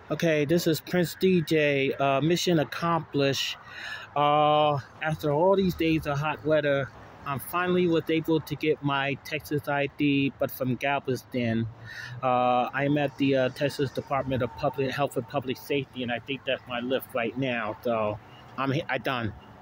Okay, this is Prince DJ. Mission accomplished. After all these days of hot weather, I finally was able to get my Texas ID, but from Galveston. I'm at the Texas Department of Public Health and Public Safety, and I think that's my lift right now. So I done.